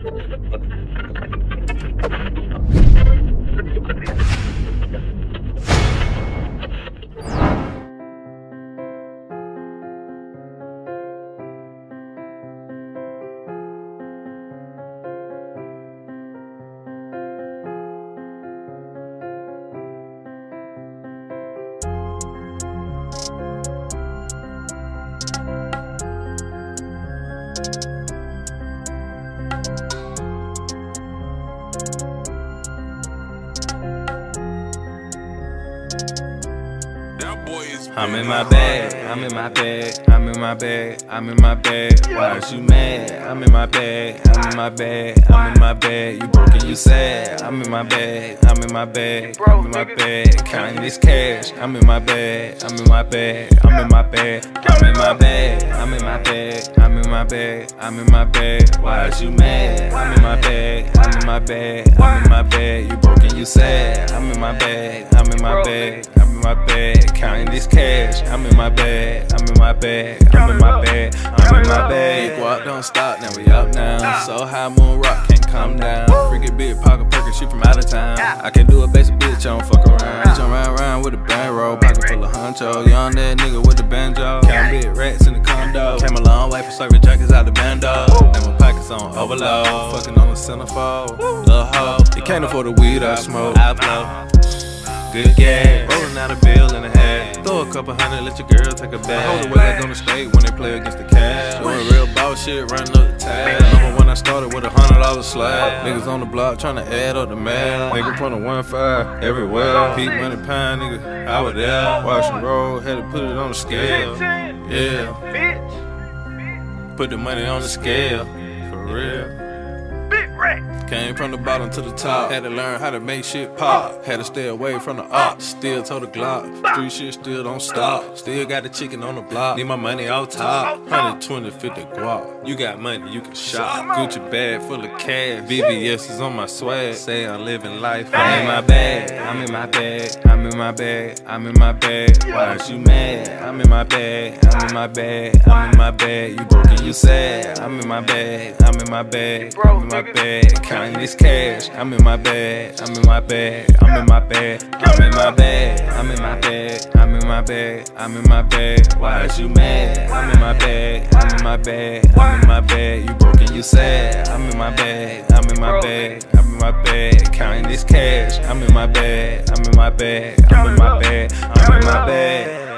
I'm in my bag, I'm in my bag, I'm in my bag, I'm in my bag. Why is you mad? I'm in my bag, I'm in my bag, I'm in my bag. You broke and you sad. I'm in my bag, I'm in my bag, I'm in my bag. Counting this cash. I'm in my bag, I'm in my bag, I'm in my bag, I'm in my bag, I'm in my bag, I'm in my bag, I'm in my bag. Why is you mad? I'm in my bag, I'm in my bag, I'm in my bag. You broke and you sad. I'm in my bag, I'm in my bag, I'm in my bag. Counting this cash. I'm in my bag, I'm in my bag, I'm in my bag, I'm in my bag. Walk don't stop, now we up now. So high, moon rock, can't come down. Freaking big pocket perkin', she from out of town. I can't do a basic bitch, I don't fuck around. Bitch, I'm round with a band roll, pocket full of honcho. Young that nigga with the banjo. Count big rats in the condo. Came a long way for serving jackets out the bando. And my pockets on overload. Fucking on the centerfold, little hoe. You can't afford the weed I smoke, I blow. Good gas, rolling out a bill and a half. Throw a couple hundred, let your girl take a bath. I hold the weight like on the state when they play against the cash. Doing real boss shit, running up the tab. Remember when I started with $100 slab. Niggas on the block trying to add up the math. Nigga from the 1-5 everywhere. Peak money pine, nigga, I was there. Watch and roll, had to put it on the scale. Yeah, put the money on the scale, for real. Came from the bottom to the top. Had to learn how to make shit pop. Had to stay away from the ops. Still told the Glock. Street shit still don't stop. Still got the chicken on the block. Need my money off top. 120, 50 guap. You got money, you can shop. Gucci bag full of cash. VVS is on my swag. Say I'm living life. I'm in my bag. I'm in my bag. I'm in my bag. I'm in my bag. Why is you mad? I'm in my bag. I'm in my bag. I'm in my bag. You broke and you sad. I'm in my bag. I'm in my bag. I'm in my bag. Counting this cash. I'm in my bag, I'm in my bag, I'm in my bag, I'm in my bag, I'm in my bag, I'm in my bag, I'm in my bag. Why is you mad? I'm in my bag, I'm in my bag, I'm in my bag. You broke and you sad. I'm in my bag, I'm in my bag, I'm in my bag. Counting this cash. I'm in my bag, I'm in my bag, I'm in my bag, I'm in my bag.